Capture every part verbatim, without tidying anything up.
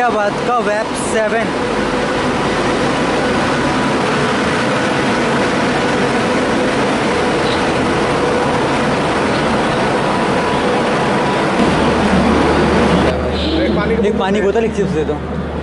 गाजियाबाद का web seven. एक पानी बोतल एक चिप्स दे दो।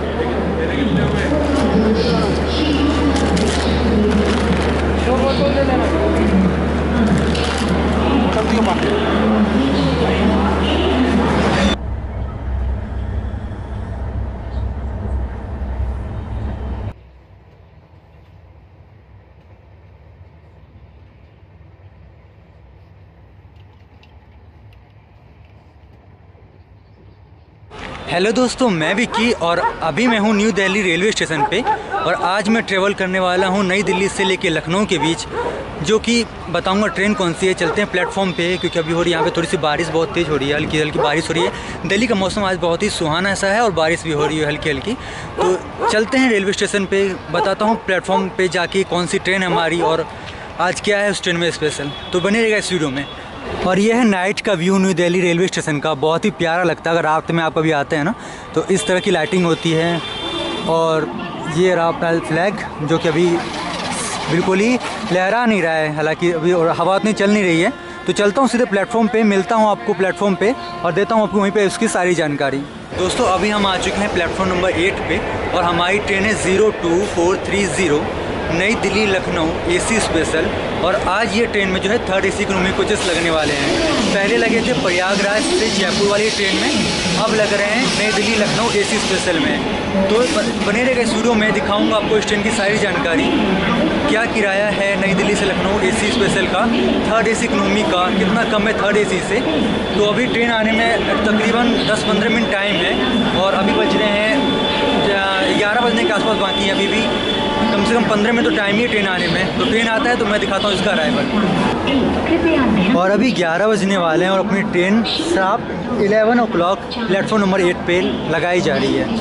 हेलो दोस्तों, मैं विक्की और अभी मैं हूँ न्यू दिल्ली रेलवे स्टेशन पे और आज मैं ट्रेवल करने वाला हूँ नई दिल्ली से लेके लखनऊ के बीच, जो कि बताऊँगा ट्रेन कौन सी है। चलते हैं प्लेटफॉर्म पे, क्योंकि अभी हो रही है यहाँ पे थोड़ी सी बारिश, बहुत तेज़ हो रही है, हल्की हल्की बारिश हो रही है। दिल्ली का मौसम आज बहुत ही सुहाना सा है और बारिश भी हो रही है हल्की हल्की। तो चलते हैं रेलवे स्टेशन पर, बताता हूँ प्लेटफॉर्म पर जाके कौन सी ट्रेन है हमारी और आज क्या है उस ट्रेन में स्पेशल। तो बने रहेगा इस वीडियो में। और यह है नाइट का view new Delhi railway station का, बहुत ही प्यारा लगता है। अगर रात में आप कभी आते हैं ना तो इस तरह की लाइटिंग होती है। और ये रहा अपना फ्लैग, जो कि अभी बिल्कुल ही लहरा नहीं रहा है, हालांकि अभी और हवा उतनी चल नहीं रही है। तो चलता हूँ सीधे प्लेटफॉर्म पे, मिलता हूँ आपको प्लेटफॉर्म पे और देता हूँ आपको वहीं पे उसकी सारी जानकारी। दोस्तों अभी हम आ चुके हैं प्लेटफॉर्म नंबर एट पे और हमारी ट्रेन है zero two four three zero Nai Delhi Lucknow AC special. और आज ये ट्रेन में जो है थर्ड एसी इकोनॉमी कोचेस लगने वाले हैं। पहले लगे थे प्रयागराज से जयपुर वाली ट्रेन में, अब लग रहे हैं नई दिल्ली लखनऊ एसी स्पेशल में। तो बने रहेगा इस वीडियो में, दिखाऊंगा आपको इस ट्रेन की सारी जानकारी। क्या किराया है नई दिल्ली से लखनऊ एसी स्पेशल का, थर्ड एसी इकोनॉमी का कितना कम है थर्ड एसी से। तो अभी ट्रेन आने में तकरीबन दस पंद्रह मिनट टाइम है और अभी बज रहे हैं ग्यारह बजने के आसपास बाकी है। अभी भी कम से कम पंद्रह मिनट तो टाइम ही है ट्रेन आने में। तो ट्रेन आता है तो मैं दिखाता हूँ इसका अराइवल। और अभी ग्यारह बजने वाले हैं और अपनी train sharp eleven o'clock platform number eight पे लगाई जा रही है।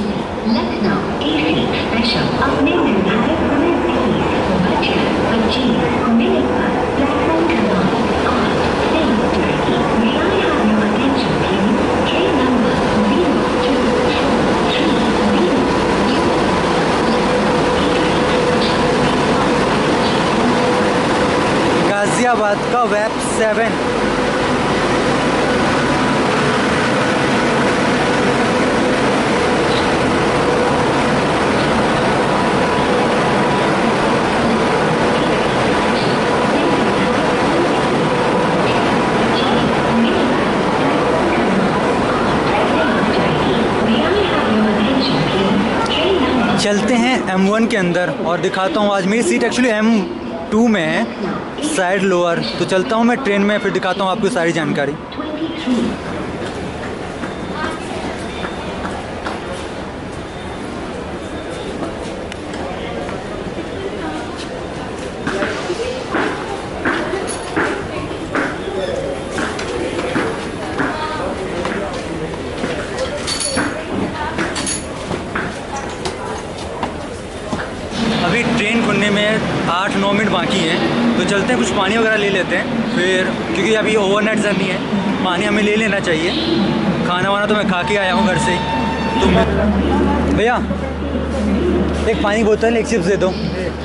गाजियाबाद का वेब सेवन। चलते हैं एम वन के अंदर और दिखाता हूँ। आज मेरी सीट एक्चुअली एम टू में है, साइड लोअर। तो चलता हूँ मैं ट्रेन में, फिर दिखाता हूँ आपको सारी जानकारी। अभी ट्रेन खुलने में आठ नौ मिनट बाकी हैं, तो चलते हैं कुछ पानी वगैरह ले लेते हैं फिर, क्योंकि अभी ओवरनाइट जर्नी है, पानी हमें ले लेना चाहिए। खाना वाना तो मैं खा के आया हूँ घर से। तो भैया एक पानी बोतल एक चिप्स दे दो।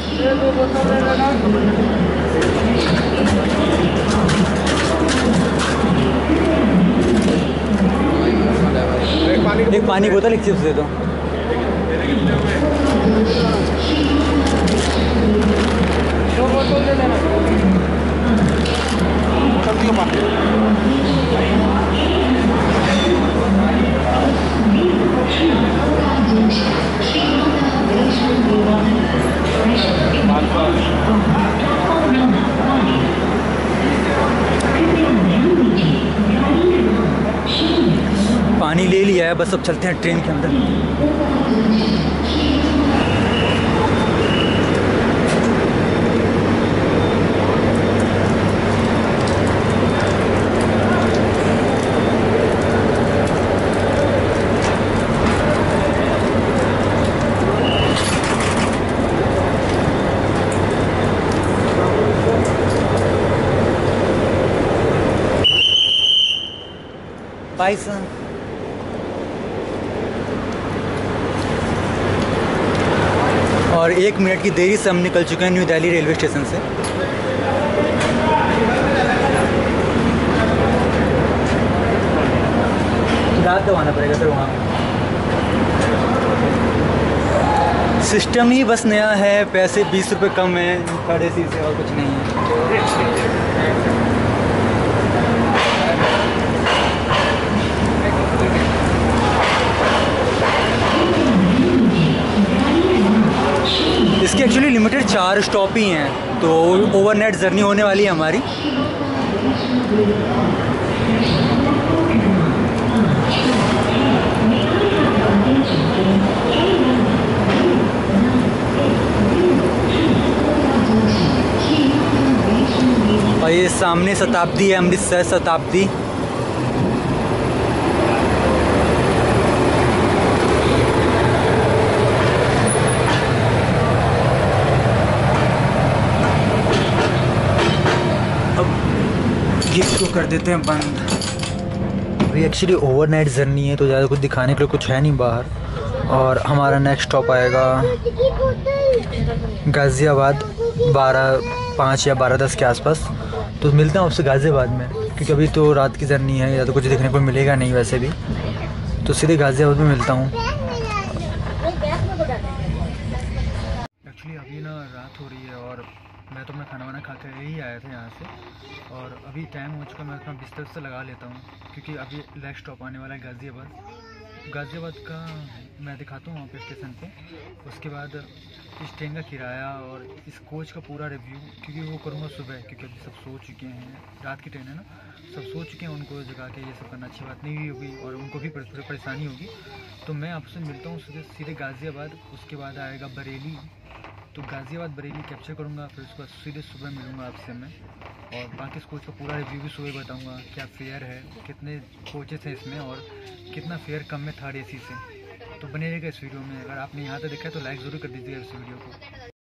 एक पानी बोतल एक चिप्स दे दो। पानी ले लिया है, बस अब चलते हैं ट्रेन के अंदर। बाईस और एक मिनट की देरी से हम निकल चुके हैं न्यू दिल्ली रेलवे स्टेशन से। रात दबाना पड़ेगा सर वहाँ। सिस्टम ही बस नया है, पैसे बीस रुपये कम है थर्ड ए सी से और कुछ नहीं है। इसकी एक्चुअली लिमिटेड चार स्टॉप ही हैं, तो ओवरनाइट जर्नी होने वाली है हमारी। और ये सामने शताब्दी है, अमृतसर शताब्दी। गेट को कर देते हैं बंद। अभी एक्चुअली ओवरनाइट जर्नी है तो ज़्यादा कुछ दिखाने के लिए कुछ है नहीं बाहर। और हमारा नेक्स्ट स्टॉप आएगा गाज़ियाबाद बारह पाँच या बारह दस के आसपास। तो मिलता हूँ आपसे गाज़ियाबाद में, क्योंकि अभी तो रात की जर्नी है, ज़्यादा कुछ देखने को मिलेगा नहीं वैसे भी। तो सीधे गाज़ियाबाद में मिलता हूँ। एक्चुअली अभी ना रात हो रही है और मैं तो अपना खाना वाना खा कर ही आया था यहाँ से, और अभी टाइम हो चुका। मैं अपना बिस्तर से लगा लेता हूँ, क्योंकि अभी नेक्स्ट स्टॉप आने वाला है गाज़ियाबाद। गाज़ियाबाद का मैं दिखाता हूँ वहाँ पे स्टेशन पे। उसके बाद इस ट्रेन का किराया और इस कोच का पूरा रिव्यू, क्योंकि वो करूँगा सुबह, क्योंकि अभी सब सो चुके हैं, रात की ट्रेन है ना, सब सो चुके हैं। उनको जगा के ये सब करना अच्छी बात नहीं होगी और उनको भी परेशानी होगी। तो मैं आपसे मिलता हूँ सीधे सीधे गाज़ियाबाद। उसके बाद आएगा बरेली, तो गाज़ियाबाद बरेली कैप्चर करूँगा, फिर उसके बाद सीधे सुबह मिलूँगा आपसे मैं। और बाकी इस कोच का पूरा रिव्यू भी सुबह बताऊँगा, क्या फेयर है, कितने कोचेस हैं इसमें और कितना फेयर कम है थर्ड एसी से। तो बने रहेगा इस वीडियो में। अगर आपने यहाँ तक देखा है तो लाइक ज़रूर कर दीजिएगा इस वीडियो को।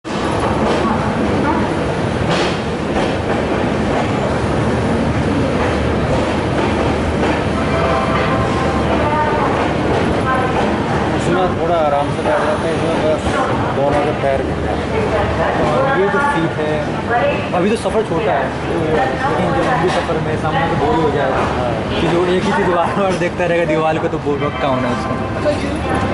थोड़ा आराम से बैठ जाते हैं इसमें, बस दोनों के पैर भी। ये तो सीट है, अभी तो सफ़र छोटा है, लेकिन जब लंबी सफ़र में सामने तो बोर हो जाएगा कि जो एक ही दीवार और देखता रहेगा दीवार को, तो बोर वक्त का होना है उसको।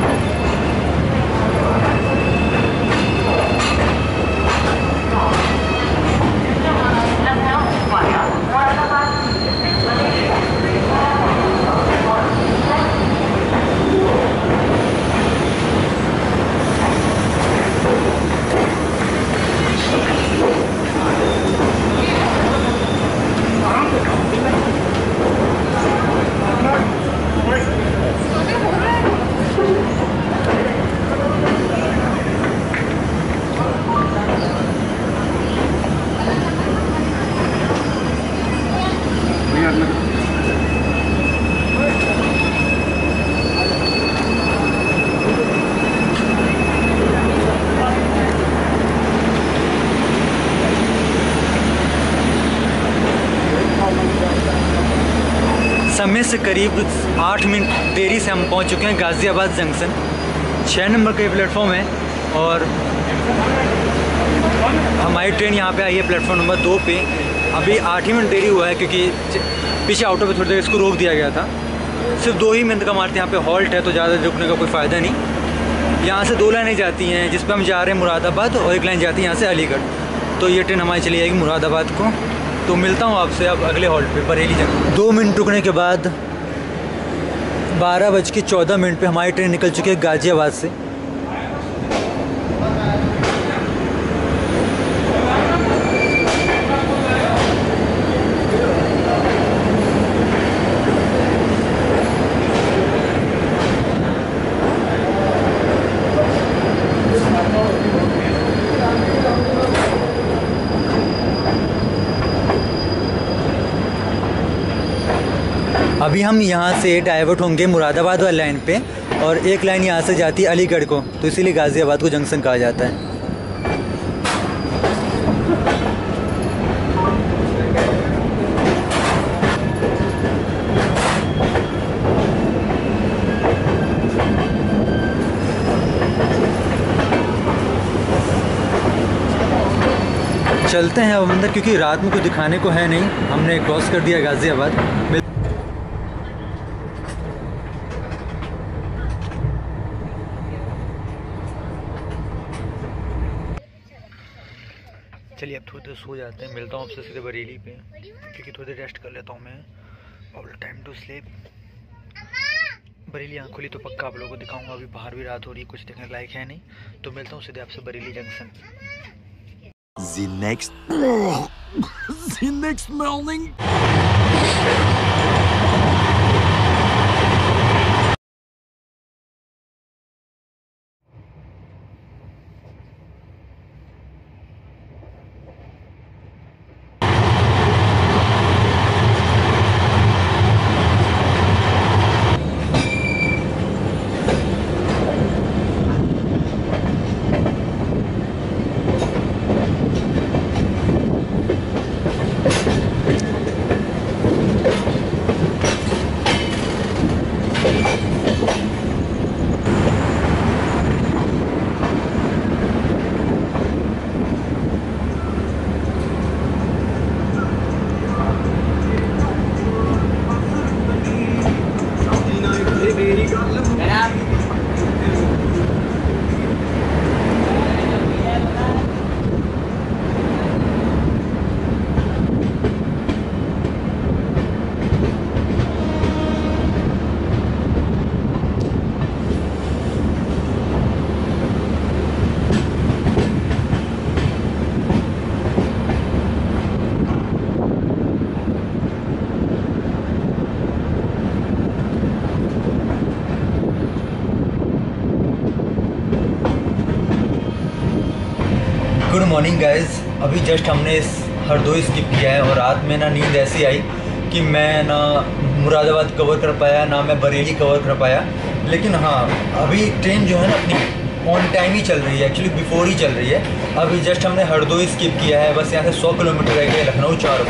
समय से करीब आठ मिनट देरी से हम पहुंच चुके हैं गाज़ियाबाद जंक्शन। छः नंबर का प्लेटफॉर्म है और हमारी ट्रेन यहाँ पे आई है प्लेटफॉर्म नंबर दो पे। अभी आठ ही मिनट देरी हुआ है, क्योंकि पीछे आउटो पे थोड़ी देर इसको रोक दिया गया था। सिर्फ दो ही मिनट का मारते यहाँ पे हॉल्ट है, तो ज़्यादा रुकने का कोई फ़ायदा नहीं। यहाँ से दो लाइनें जाती हैं, जिस पर हम जा रहे हैं मुरादाबाद, और एक लाइन जाती है यहाँ से अलीगढ़। तो ये ट्रेन हमारी चली जाएगी मुरादाबाद को। तो मिलता हूँ आपसे अब अगले हॉल्ट पे बरेली जंक्शन। दो मिनट रुकने के बाद बारह बज के चौदह मिनट पर हमारी ट्रेन निकल चुकी है गाज़ियाबाद से। अभी हम यहाँ से डाइवर्ट होंगे मुरादाबाद वाली लाइन पे, और एक लाइन यहाँ से जाती है अलीगढ़ को, तो इसीलिए गाज़ियाबाद को जंक्शन कहा जाता है। चलते हैं अब अंदर, क्योंकि रात में कुछ दिखाने को है नहीं। हमने क्रॉस कर दिया गाज़ियाबाद। चलिए अब थोड़ी देर सो जाते हैं। मिलता हूँ आपसे सीधे बरेली पे, क्योंकि थोड़ी देर रेस्ट कर लेता हूँ मैं। और टाइम टू स्लीप। बरेली आँख खुली तो पक्का आप लोगों को दिखाऊंगा। अभी बाहर भी रात हो रही है, कुछ देखने लायक है नहीं। तो मिलता हूँ सीधे आपसे Bareilly junction. The next the next morning. Good morning guys. अभी जस्ट हमने इस हरदोई स्किप किया है और रात में ना नींद ऐसी आई कि मैं ना मुरादाबाद कवर कर पाया, ना मैं बरेली कवर कर पाया। लेकिन हाँ, अभी ट्रेन जो है ना अपनी ऑन टाइम ही चल रही है, एक्चुअली बिफोर ही चल रही है। अभी जस्ट हमने हरदोई स्किप किया है, बस यहाँ से सौ किलोमीटर रह गए लखनऊ चार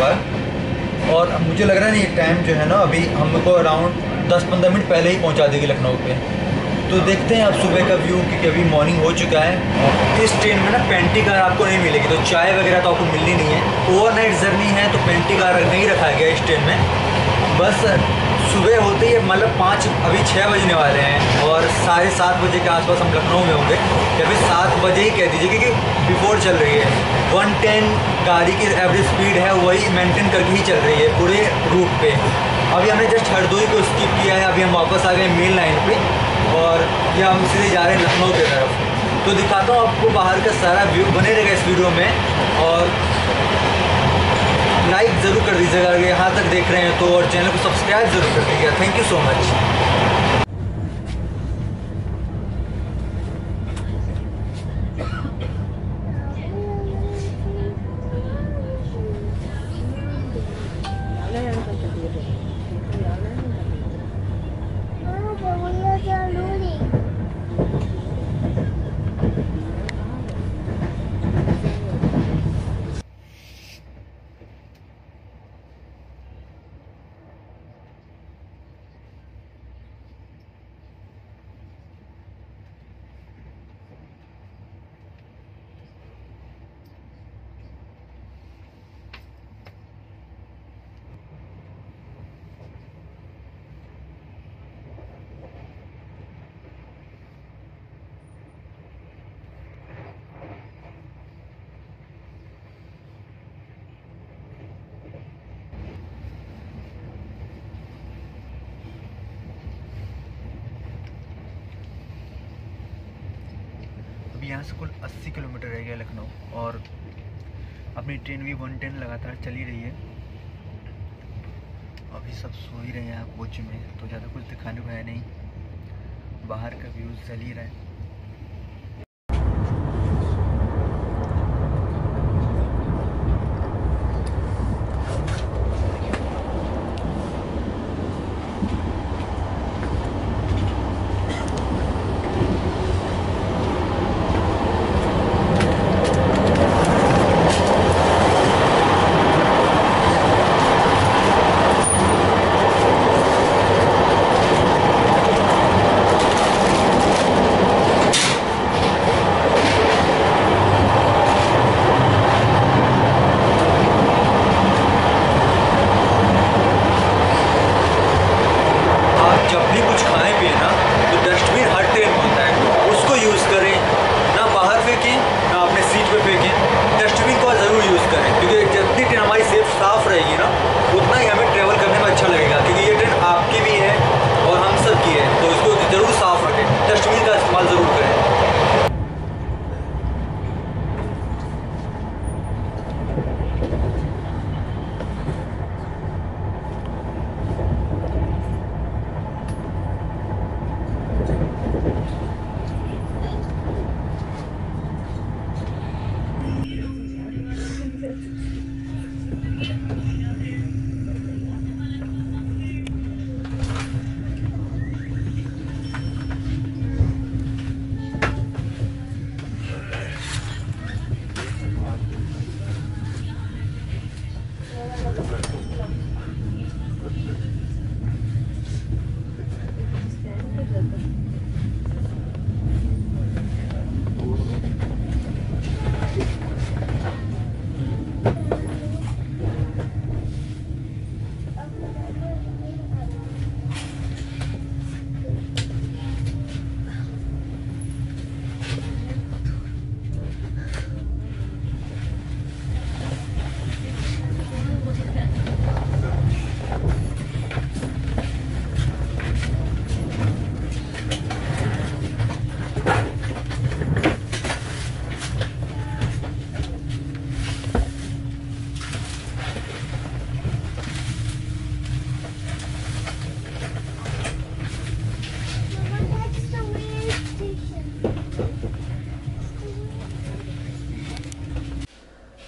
बार। और मुझे लग रहा है नहीं टाइम जो है ना अभी हमको अराउंड दस पंद्रह मिनट पहले ही पहुँचा देगी लखनऊ पे। तो देखते हैं अब सुबह का व्यू, क्योंकि अभी मॉर्निंग हो चुका है। इस ट्रेन में ना पेंटी कार आपको नहीं मिलेगी, तो चाय वगैरह तो आपको मिलनी नहीं है। ओवरनाइट जर्नी है तो पेंटी कार नहीं रखा गया इस ट्रेन में। बस सुबह होते ही मतलब पाँच अभी छः बजने वाले हैं और साढ़े सात बजे के आसपास हम लखनऊ में होंगे, या फिर सात बजे ही कह दीजिए, क्योंकि बिफोर चल रही है। वन टेन गाड़ी की एवरेज स्पीड है, वही मेंटेन करके ही चल रही है पूरे रूट पे। अभी हमने जस्ट हरदोई को स्किप किया है, अभी हम वापस आ गए मेन लाइन पे और ये हम सीधे जा रहे हैं लखनऊ की तरफ। तो दिखाता हूँ आपको बाहर का सारा व्यू, बने रहेगा इस वीडियो में। और लाइक ज़रूर कर दीजिएगा अगर यहाँ तक देख रहे हैं तो, और चैनल को सब्सक्राइब ज़रूर कर दीजिएगा। Thank you so much. यहाँ से कुल अस्सी किलोमीटर रह गया लखनऊ, और अपनी ट्रेन भी वन टेन लगातार चली रही है। अभी सब सो ही रहे हैं कोच में, तो ज़्यादा कुछ दिखाने को है नहीं, बाहर का व्यूज़ चल ही रहा है।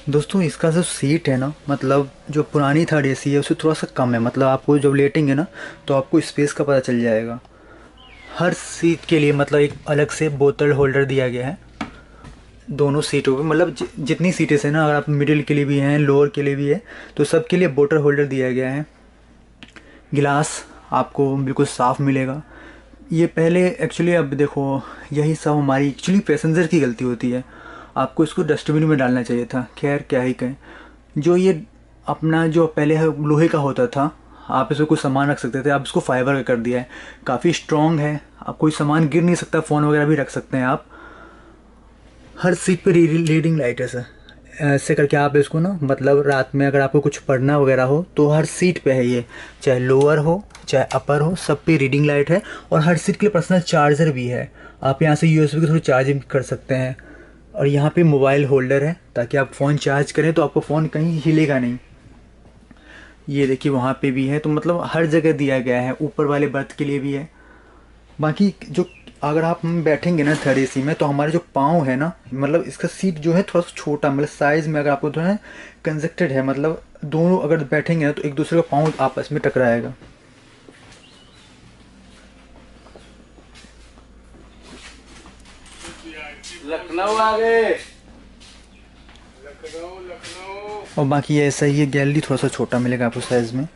दोस्तों इसका जो सीट है ना, मतलब जो पुरानी थर्ड एसी है उससे थोड़ा सा कम है। मतलब आपको जब लेटेंगे ना तो आपको स्पेस का पता चल जाएगा। हर सीट के लिए मतलब एक अलग से बोतल होल्डर दिया गया है दोनों सीटों पे। मतलब जि, जितनी सीटें हैं ना, अगर आप मिडिल के लिए भी हैं, लोअर के लिए भी है, तो सब के लिए बोतल होल्डर दिया गया है। गिलास आपको बिल्कुल साफ़ मिलेगा। ये पहले एक्चुअली, अब देखो यही सब हमारी एक्चुअली पैसेंजर की गलती होती है। आपको इसको डस्टबिन में डालना चाहिए था। खैर क्या ही कहें। जो ये अपना जो पहले है लोहे का होता था, आप इसमें कुछ सामान रख सकते थे, आप इसको फाइबर का कर दिया है। काफ़ी स्ट्रॉन्ग है, आप कोई सामान गिर नहीं सकता, फ़ोन वगैरह भी रख सकते हैं आप। हर सीट पे रीडिंग लाइट है सर। ऐसे करके आप इसको ना, मतलब रात में अगर आपको कुछ पढ़ना वगैरह हो तो हर सीट पे है ये, चाहे लोअर हो चाहे अपर हो, सब पे रीडिंग लाइट है। और हर सीट के लिए पर्सनल चार्जर भी है। आप यहाँ से यूएसबी के थ्रू चार्जिंग कर सकते हैं। और यहाँ पे मोबाइल होल्डर है ताकि आप फ़ोन चार्ज करें तो आपको फ़ोन कहीं हिलेगा नहीं। ये देखिए वहाँ पे भी है। तो मतलब हर जगह दिया गया है, ऊपर वाले बर्थ के लिए भी है। बाकी जो अगर आप हम बैठेंगे ना थर्ड एसी में, तो हमारे जो पाँव है ना, मतलब इसका सीट जो है थोड़ा सा छोटा, मतलब साइज़ में अगर आपको थोड़ा है कंजेक्टेड है, मतलब दोनों अगर बैठेंगे ना तो एक दूसरे का पाँव आपस में टकराएगा। लखनऊ आ गए, लखनऊ लखनऊ। और बाकी ऐसा ही है, गैलरी थोड़ा सा छोटा मिलेगा आपको साइज़ में।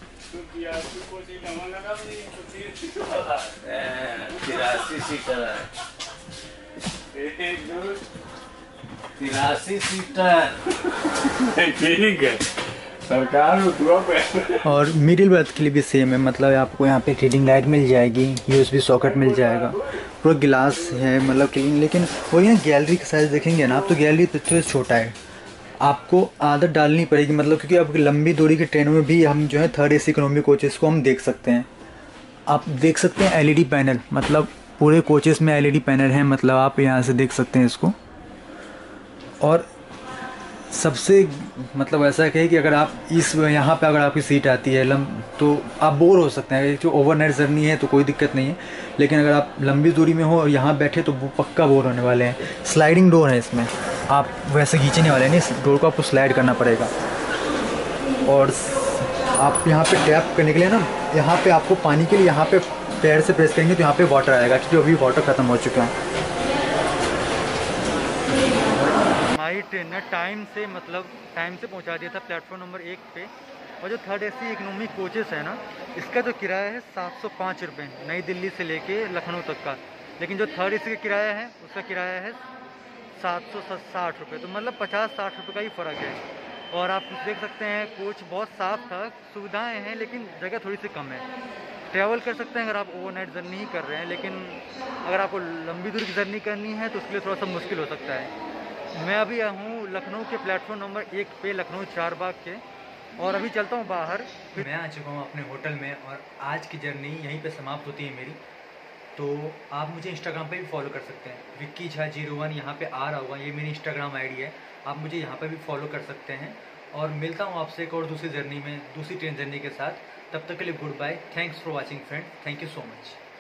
तिरासी सीटर तिरासी सीटर ठीक है सरकार। और मिडिल बर्थ के लिए भी सेम है। मतलब आपको यहाँ पे रीडिंग लाइट मिल जाएगी, यूएसबी सॉकेट मिल जाएगा, पूरा गिलास है मतलब क्लीन। लेकिन वही ना, गैलरी का साइज़ देखेंगे ना आप तो गैलरी तो छोटा है। आपको आदत डालनी पड़ेगी, मतलब क्योंकि अब लंबी दूरी की ट्रेनों में भी हम जो है थर्ड एसी इकोनॉमी कोचेस को हम देख सकते हैं। आप देख सकते हैं एलईडी पैनल, मतलब पूरे कोचेस में एलईडी पैनल है, मतलब आप यहाँ से देख सकते हैं इसको। और सबसे मतलब ऐसा है कि अगर आप इस यहाँ पे अगर आपकी सीट आती है लम तो आप बोर हो सकते हैं। जो ओवरनाइट जर्नी है तो कोई दिक्कत नहीं है, लेकिन अगर आप लंबी दूरी में हो और यहाँ बैठे तो वो पक्का बोर होने वाले हैं। स्लाइडिंग डोर है इसमें, आप वैसे खींचने वाले नहीं, इस डोर को आपको स्लाइड करना पड़ेगा। और आप यहाँ पे टैप करने के लिए ना, यहाँ पे आपको पानी के लिए यहाँ पे पैर से प्रेस करेंगे तो यहाँ पे वाटर आएगा, क्योंकि अभी वाटर ख़त्म हो चुका है। हमारी ट्रेन ने टाइम से मतलब टाइम से पहुँचा दिया था प्लेटफॉर्म नंबर एक पे। और जो थर्ड एसी इकोनॉमी कोचेस है ना, इसका जो किराया है सात सौ पाँच रुपये नई दिल्ली से लेके लखनऊ तक का। लेकिन जो थर्ड एसी का किराया है उसका किराया है सात सौ साठ रुपये। तो मतलब पचास साठ रुपये का ही फ़र्क है। और आप देख सकते हैं कोच बहुत साफ़ था, सुविधाएं हैं लेकिन जगह थोड़ी सी कम है। ट्रैवल कर सकते हैं अगर आप ओवरनाइट जर्नी ही कर रहे हैं, लेकिन अगर आपको लंबी दूरी की जर्नी करनी है तो उसके लिए थोड़ा सा मुश्किल हो सकता है। मैं अभी हूँ लखनऊ के प्लेटफॉर्म नंबर एक पे, लखनऊ चार बाग के, और अभी चलता हूँ बाहर। फिर मैं आ चुका हूँ अपने होटल में और आज की जर्नी यहीं पे समाप्त होती है मेरी। तो आप मुझे इंस्टाग्राम पे भी फॉलो कर सकते हैं, विक्की झा जीरो वन यहाँ पे आ रहा होगा, ये मेरी इंस्टाग्राम आईडी है। आप मुझे यहाँ पे भी फॉलो कर सकते हैं। और मिलता हूँ आपसे एक और दूसरी जर्नी में, दूसरी ट्रेन जर्नी के साथ। तब तक के लिए goodbye, thanks for watching friend, thank you so much.